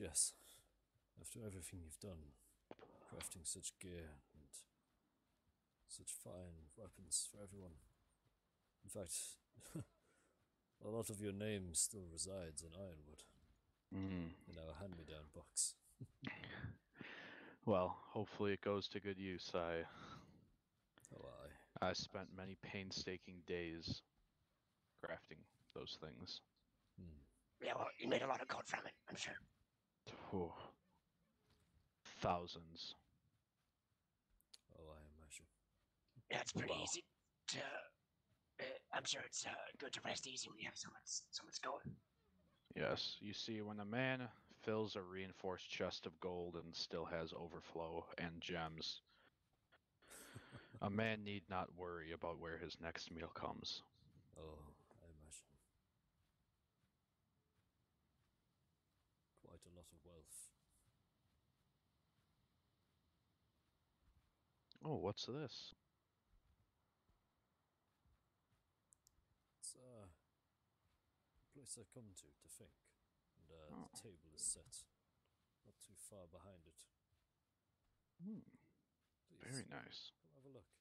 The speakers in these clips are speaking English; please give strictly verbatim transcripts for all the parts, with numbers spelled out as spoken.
yes, after everything you've done, crafting such gear and such fine weapons for everyone. In fact, a lot of your name still resides in Ironwood, Mm. in our hand-me-down box. Well, hopefully it goes to good use. I Oh, aye. I spent many painstaking days crafting those things. Hmm. Yeah, well, you made a lot of gold from it, I'm sure. Oh, thousands. Oh, I imagine. Yeah, it's pretty Wow. easy to. Uh, I'm sure it's uh, good to rest easy when you have so much, so much gold. Yes, you see, when a man fills a reinforced chest of gold and still has overflow and gems, a man need not worry about where his next meal comes. Oh, I imagine. Quite a lot of wealth. Oh, what's this? It's uh, a place I come to to think, and uh, Oh. the table is set not too far behind it. Hmm. Please, Very nice. come have a look.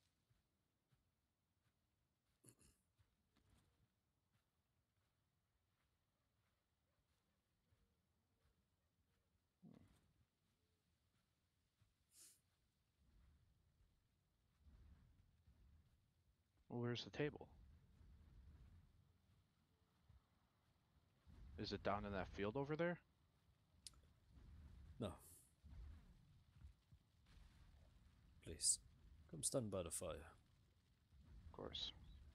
Well, where's the table? Is it down in that field over there? No. Please, come stand by the fire. Of course.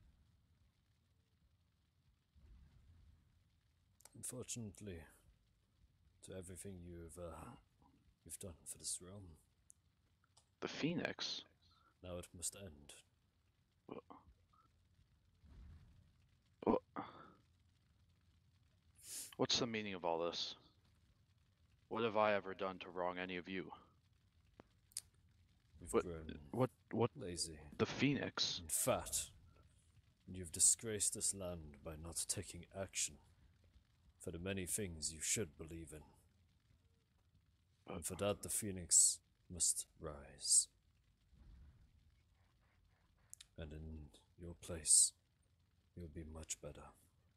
Unfortunately, to everything you've uh, you've done for this realm, The Phoenix? now it must end. What? What's the meaning of all this? What have I ever done to wrong any of you? You've What? grown What? What? lazy The Phoenix? and fat, and you've disgraced this land by not taking action for the many things you should believe in. And for that, the Phoenix must rise. And in your place, you'll be much better.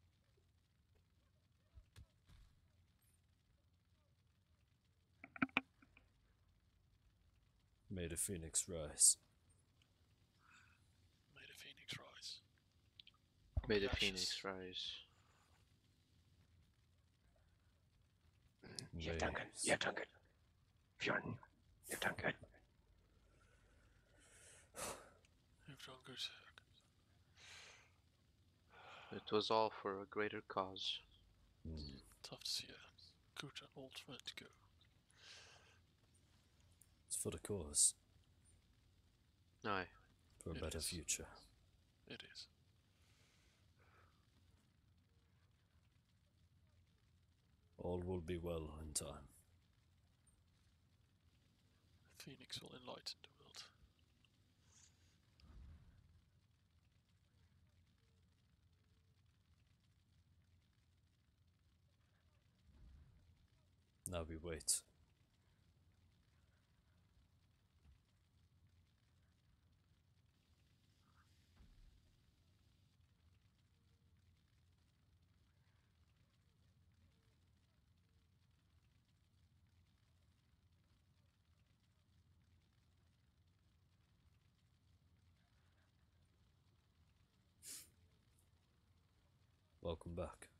May the Phoenix rise. May the Phoenix rise. May the Ashes. Phoenix rise. You've done good. You've done good. Fjordan, you've done good. You've done good. It was all for a greater cause. Mm. Tough to see a good and old friend go. It's for the cause, Aye. for a It better is. future. It is. All will be well in time. The Phoenix will enlighten the world. Now we wait. Welcome back.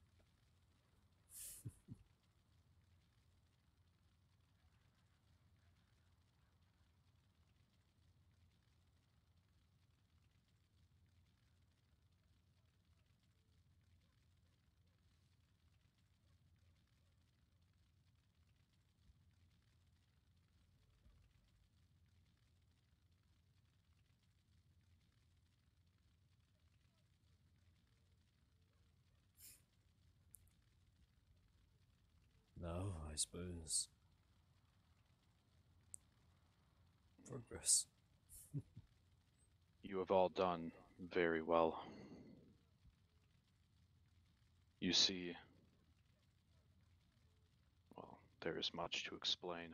Now, I suppose, progress. You have all done very well. You see, well, there is much to explain.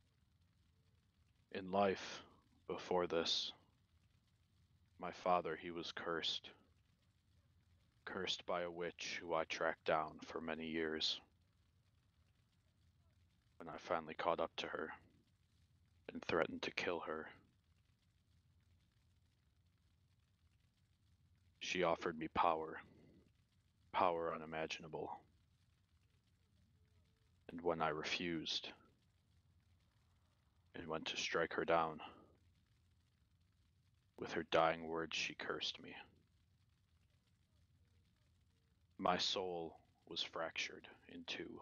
In life, before this, my father, he was cursed. Cursed by a witch who I tracked down for many years. When I finally caught up to her and threatened to kill her, she offered me power, power unimaginable. And when I refused and went to strike her down, with her dying words she cursed me. My soul was fractured in two.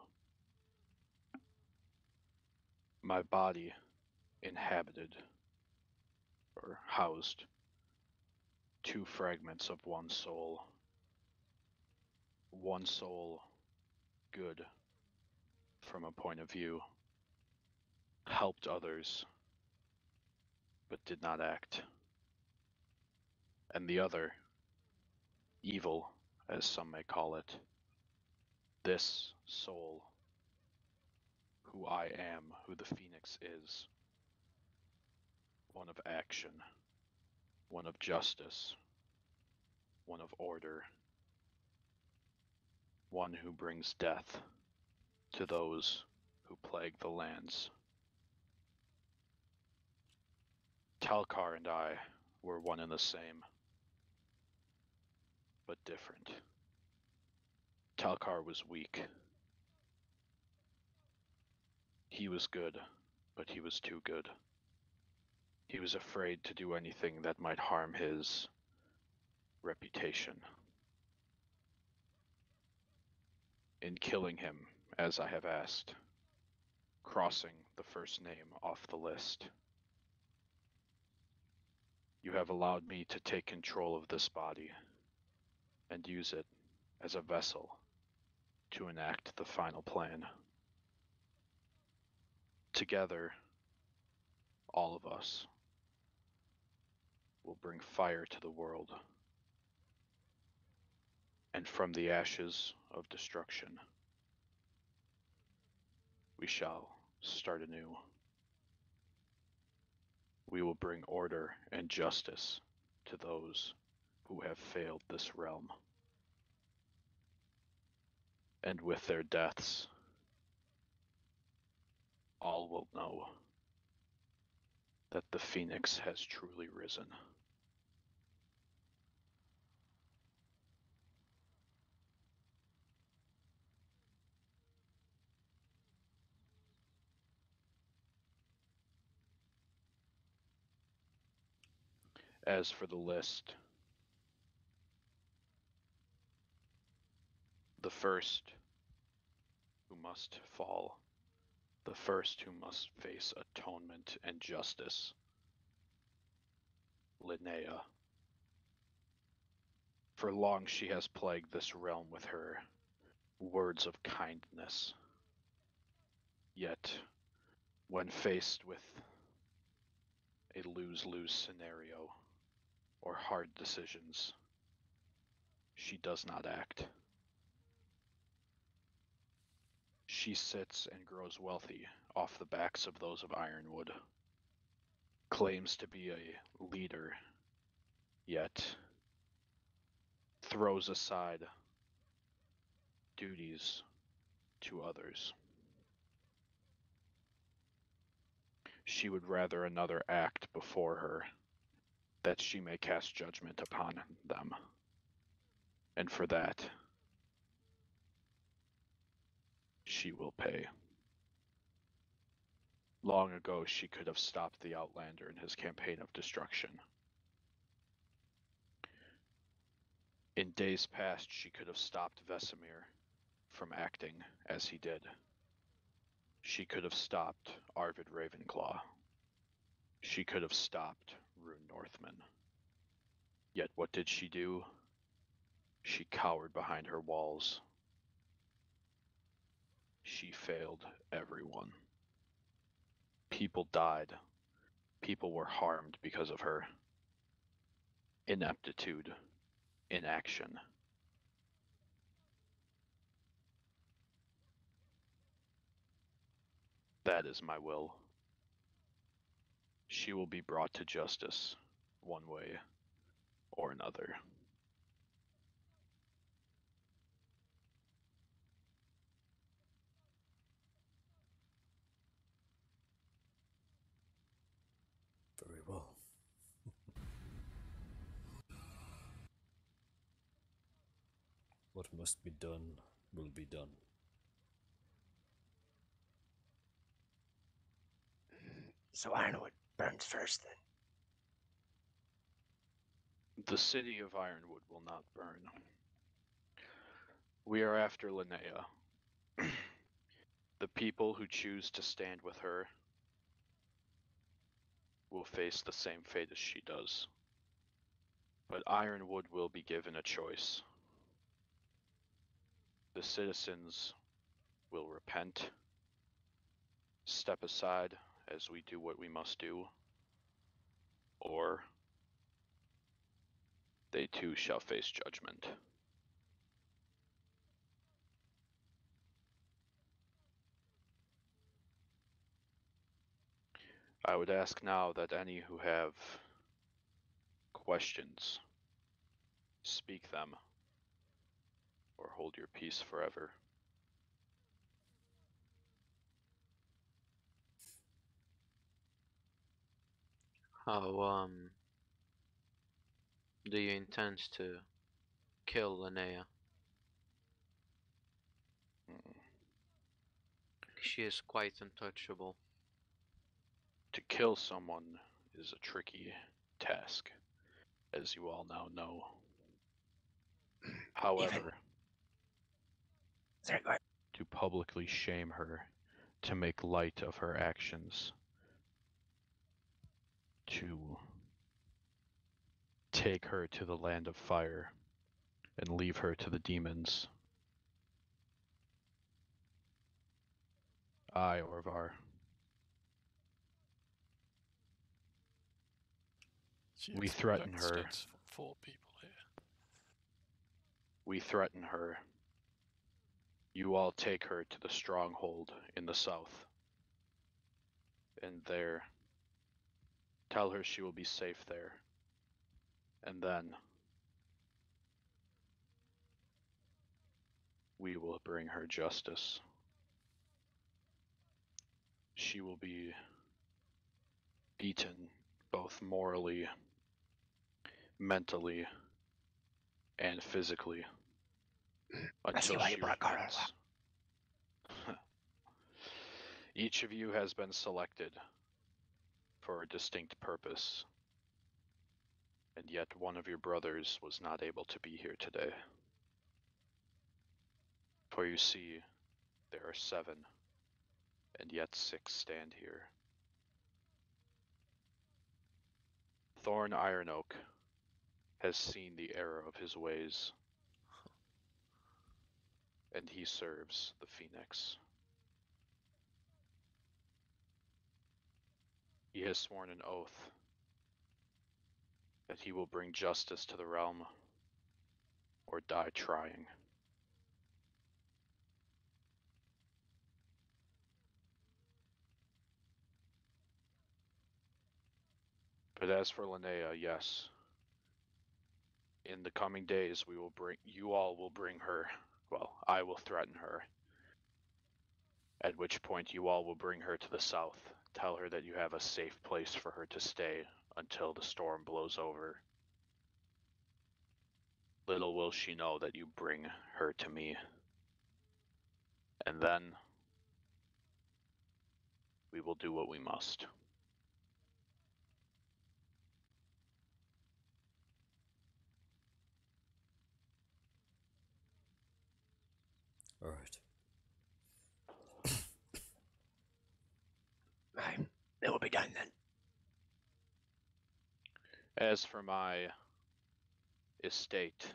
My body inhabited or housed two fragments of one soul. One soul, good from a point of view, helped others, but did not act. And the other, evil, as some may call it, this soul, who I am, who the Phoenix is, one of action, one of justice, one of order, one who brings death to those who plague the lands. Talkar and I were one and the same, but different. Talkar was weak. He was good, but he was too good. He was afraid to do anything that might harm his reputation. In killing him, as I have asked, crossing the first name off the list, you have allowed me to take control of this body and use it as a vessel to enact the final plan. Together, all of us will bring fire to the world, and from the ashes of destruction, we shall start anew. We will bring order and justice to those who have failed this realm. And with their deaths, all will know that the Phoenix has truly risen. As for the list, the first who must fall, the first who must face atonement and justice, Linnea. For long she has plagued this realm with her words of kindness. Yet, when faced with a lose-lose scenario or hard decisions, she does not act. She sits and grows wealthy off the backs of those of Ironwood, claims to be a leader, yet throws aside duties to others. She would rather another act before her, that she may cast judgment upon them. And for that, she will pay. Long ago, she could have stopped the Outlander in his campaign of destruction. In days past, she could have stopped Vesemir from acting as he did. She could have stopped Arvid Ravenclaw. She could have stopped Rune Northman. Yet what did she do? She cowered behind her walls. She failed everyone. People died. People were harmed because of her. Ineptitude, inaction. That is my will. She will be brought to justice, one way or another. Very well. What must be done will be done. So Ironwood burns first, then. The city of Ironwood will not burn. We are after Linnea. The people who choose to stand with her will face the same fate as she does. But Ironwood will be given a choice. The citizens will repent, step aside as we do what we must do, or they too shall face judgment. I would ask now that any who have questions, speak them, or hold your peace forever. How um do you intend to kill Linnea? Mm. She is quite untouchable. To kill someone is a tricky task, as you all now know. However, Sorry, go ahead. to publicly shame her, to make light of her actions, to take her to the land of fire and leave her to the demons. I, Orvar, She We threaten expects her. that from four people here. we threaten her. You all take her to the stronghold in the south, and there, tell her she will be safe there. And then, we will bring her justice. She will be beaten, both morally, mentally, and physically, I see until why you she brought Carl repents. Each of you has been selected for a distinct purpose, and yet one of your brothers was not able to be here today. For you see, there are seven, and yet six stand here. Thorn Ironoak has seen the error of his ways, and he serves the Phoenix. He has sworn an oath that he will bring justice to the realm or die trying. But as for Linnea, yes, in the coming days we will bring, you all will bring her, well, I will threaten her, at which point you all will bring her to the south, tell her that you have a safe place for her to stay until the storm blows over. Little will she know that you bring her to me. And then we will do what we must. All right. Right. It will be done then. As for my estate,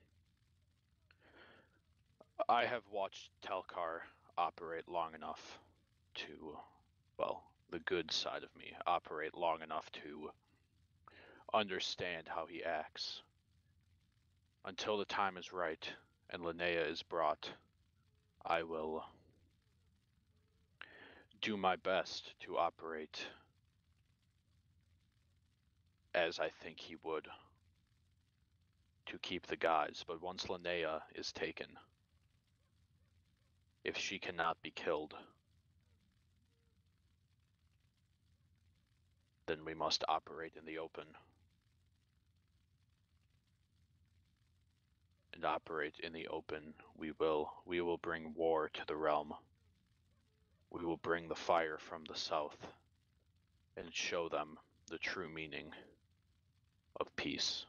I have watched Telkar operate long enough to, well, the good side of me, operate long enough to understand how he acts. Until the time is right and Linnea is brought, I will do my best to operate as I think he would to keep the guys, but once Linnea is taken, if she cannot be killed, then we must operate in the open. And operate in the open, we will we will bring war to the realm. We will bring the fire from the south and show them the true meaning of peace.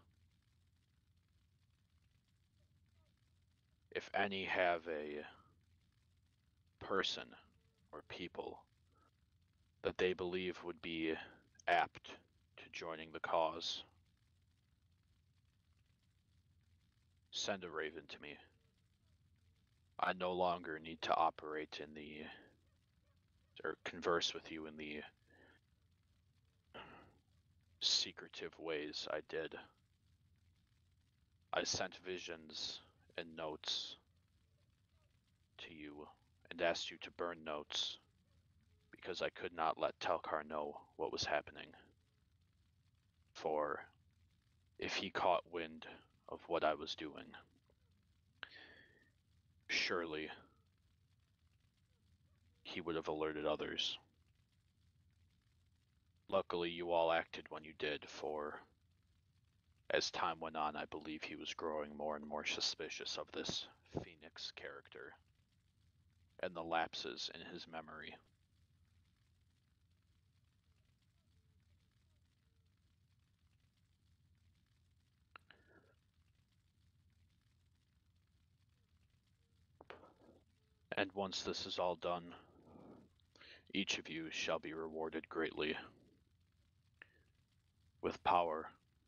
If any have a person or people that they believe would be apt to joining the cause, send a raven to me. I no longer need to operate in the, or converse with you in the secretive ways I did. I sent visions and notes to you and asked you to burn notes because I could not let Telkar know what was happening. For if he caught wind of what I was doing, surely he would have alerted others. Luckily, you all acted when you did, for as time went on, I believe he was growing more and more suspicious of this Phoenix character and the lapses in his memory. And once this is all done, each of you shall be rewarded greatly with power,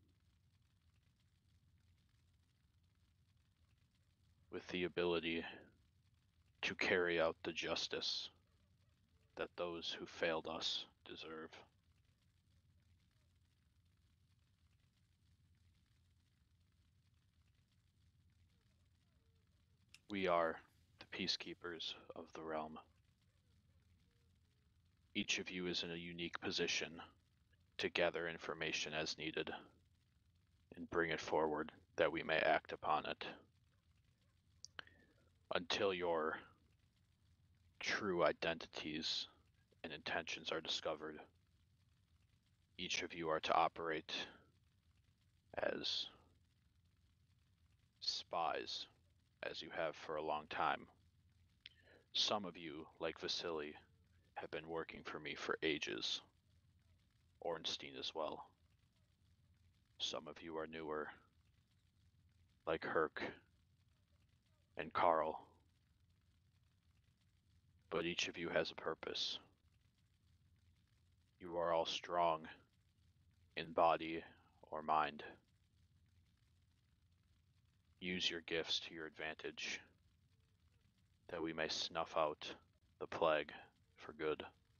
with the ability to carry out the justice that those who failed us deserve. We are the peacekeepers of the realm. Each of you is in a unique position to gather information as needed and bring it forward that we may act upon it. Until your true identities and intentions are discovered, each of you are to operate as spies, as you have for a long time. Some of you, like Vasily, have been working for me for ages. Ornstein as well. Some of you are newer, like Herc and Carl. But each of you has a purpose. You are all strong in body or mind. Use your gifts to your advantage, that we may snuff out the plague for good.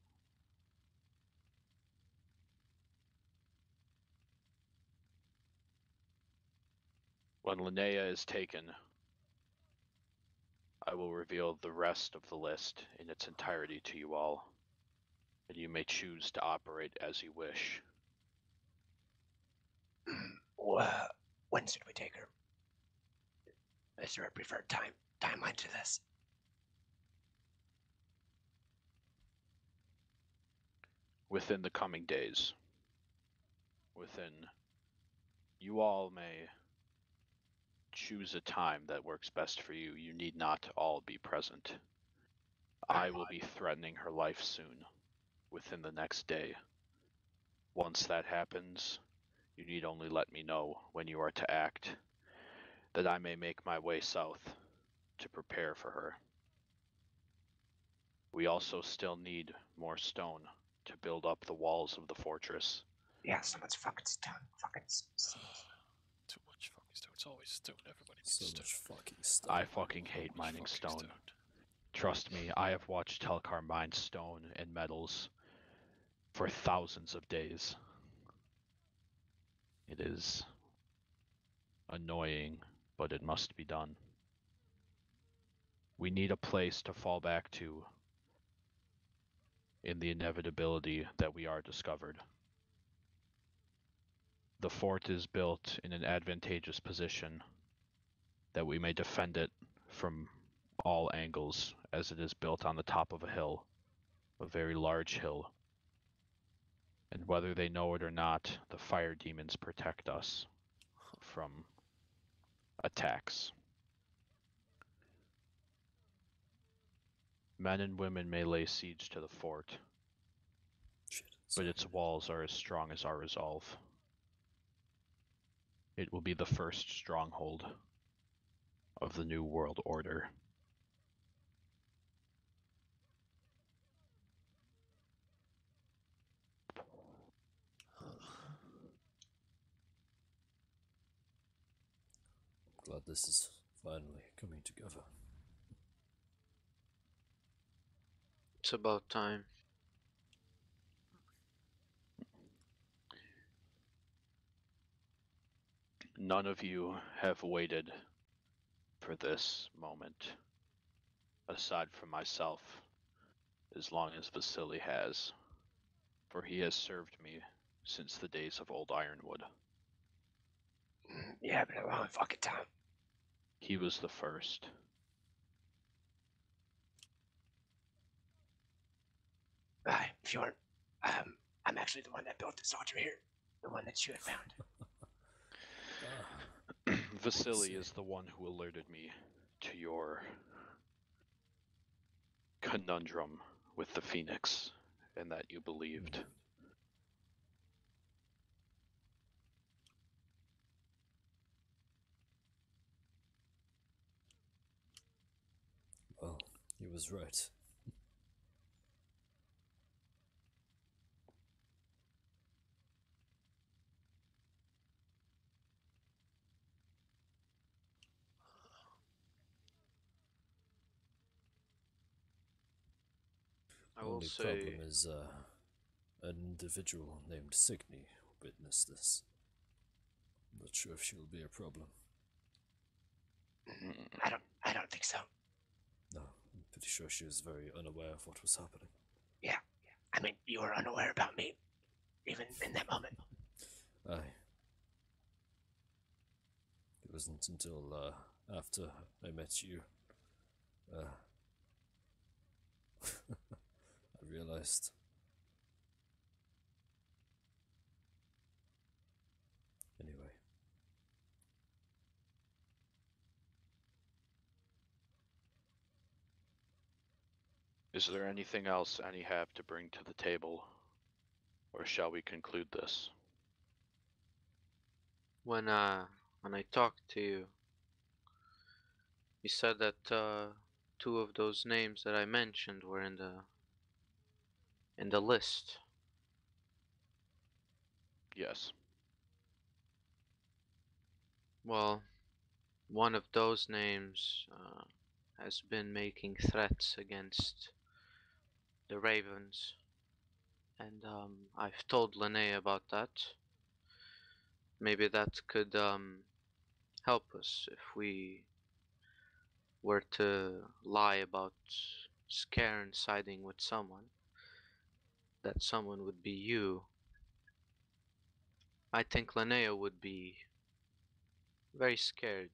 When Linnea is taken, I will reveal the rest of the list in its entirety to you all, and you may choose to operate as you wish. Wha- When should we take her? Is there a preferred time timeline to this? Within the coming days. Within, you all may choose a time that works best for you. You need not all be present. I will be threatening her life soon, within the next day. Once that happens, you need only let me know when you are to act, that I may make my way south to prepare for her. We also still need more stone to build up the walls of the fortress. Yeah, so much fucking stone. Fucking s- s- Too much fucking stone. It's always stone. Everybody needs So stone. much fucking stuff. I fucking hate Much mining fucking stone. Trust me, I have watched Telkar mine stone and metals for thousands of days. It is annoying, but it must be done. We need a place to fall back to in the inevitability that we are discovered. The fort is built in an advantageous position that we may defend it from all angles, as it is built on the top of a hill, a very large hill. And whether they know it or not, the fire demons protect us from attacks. Men and women may lay siege to the fort, Shit. but its walls are as strong as our resolve. It will be the first stronghold of the New World Order. Glad this is finally coming together. It's about time. None of you have waited for this moment, aside from myself, as long as Vasily has, for he has served me since the days of Old Ironwood. Mm, Yeah, been a long fucking time. He was the first. Aye, if you weren't, um, I'm actually the one that built this altar here. The one that you had found. Ah, Vasily see. is the one who alerted me to your conundrum with the Phoenix, and that you believed. well, he was right. I will Only say, problem is uh, an individual named Signy who witnessed this. Not sure if she will be a problem. Mm, I don't, I don't think so. No, I'm pretty sure she was very unaware of what was happening. Yeah, I mean, you were unaware about me, even in that moment. Aye. It wasn't until uh, after I met you, uh, I realized. Anyway, Is there anything else any have to bring to the table, or shall we conclude this? when uh, when I talked to you, you said that uh, two of those names that I mentioned were in the in the list. Yes. Well, one of those names uh, has been making threats against the Ravens, and um, I've told Linnea about that. Maybe that could um, help us if we were to lie about Scaran siding with someone. That someone would be you. I think Linnea would be very scared,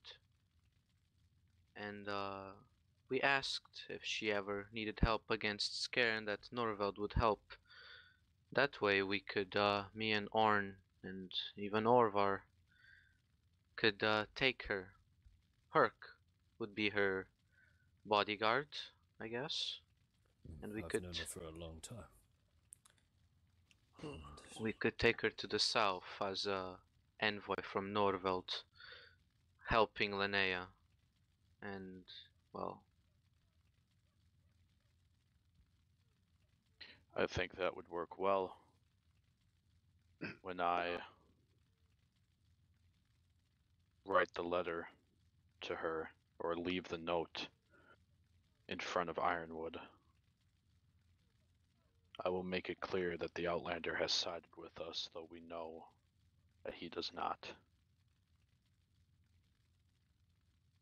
and uh, we asked if she ever needed help against Scaran, that Norveld would help. That way we could, uh, me and Orn and even Orvar could uh, take her. Herc would be her bodyguard, I guess, mm, and we I've could known her for a long time. And we could take her to the south as a envoy from Norveld, helping Linnea, and well, I think that would work well. When I write the letter to her, or leave the note in front of Ironwood, I will make it clear that the Outlander has sided with us, though we know that he does not.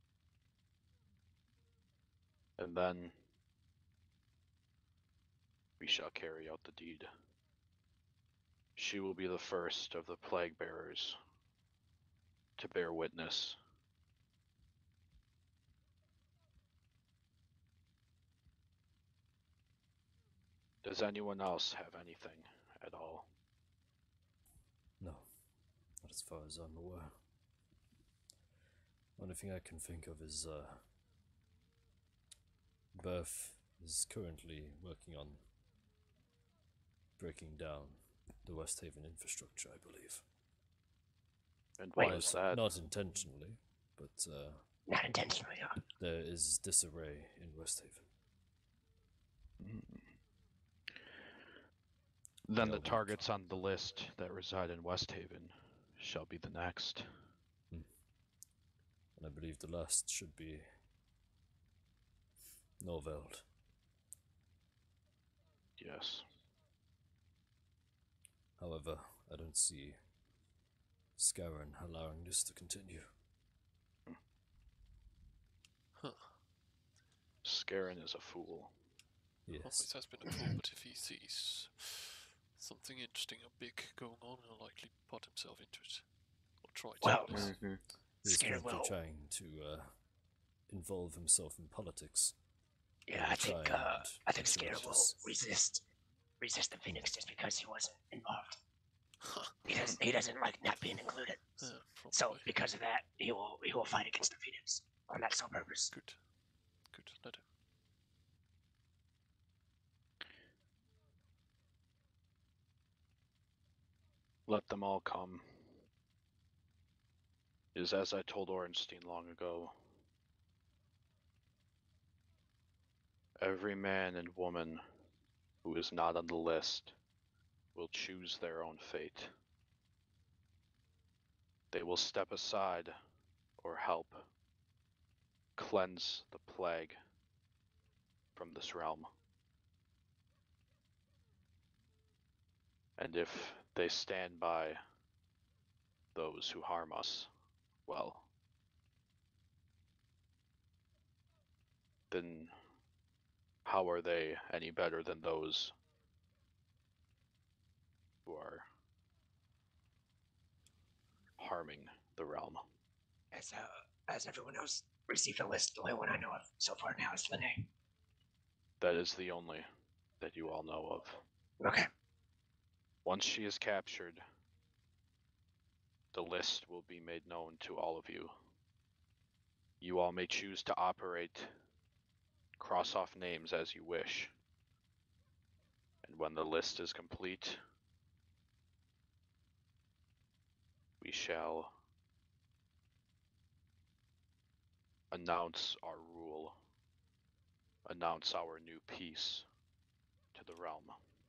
And then we shall carry out the deed. She will be the first of the plague bearers to bear witness. Does anyone else have anything at all? No, not as far as I'm aware. Only thing I can think of is, uh, Berth is currently working on breaking down the West Haven infrastructure, I believe. And Wait, why is that? Not intentionally, but, uh, Not intentionally, huh? there is disarray in West Haven. Then They the all want- targets on the list that reside in West Haven shall be the next. And I believe the last should be Norveld. Yes. However, I don't see Scaran allowing this to continue. Huh. Scarin is a fool. Yes. Always has been a fool, but if he sees something interesting or big going on, he'll likely pot himself into it. Or try to. Well, at least. Mm-hmm. He's Scaran currently will. trying to uh, involve himself in politics. Yeah, I think Try uh, and I think influence Scaran will us. resist resist the Phoenix just because he wasn't involved. Huh. He doesn't he doesn't like not being included. Yeah, probably. So because of that, he will he will fight against the Phoenix on that sole purpose. Good. Good. Let him. Let them all come. It is as I told Orenstein long ago. Every man and woman who is not on the list will choose their own fate. They will step aside or help cleanse the plague from this realm. And if they stand by those who harm us, well, then how are they any better than those who are harming the realm? As uh, as everyone else received a list, the only one I know of so far now is Lene. That is the only that you all know of. Okay. Once she is captured, the list will be made known to all of you. You all may choose to operate, cross off names as you wish. And when the list is complete, we shall announce our rule, announce our new peace to the realm.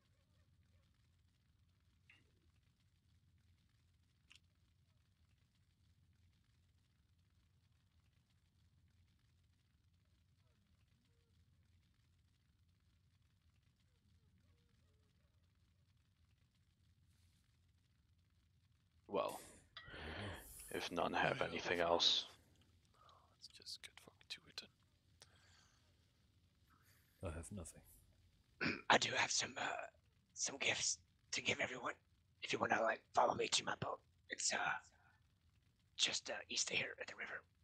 Well, if none have Yeah. anything else, Let's just get fucking to it. I have nothing. I do have some uh some gifts to give everyone. If you wanna like follow me to my boat. It's uh just uh east of here at the river.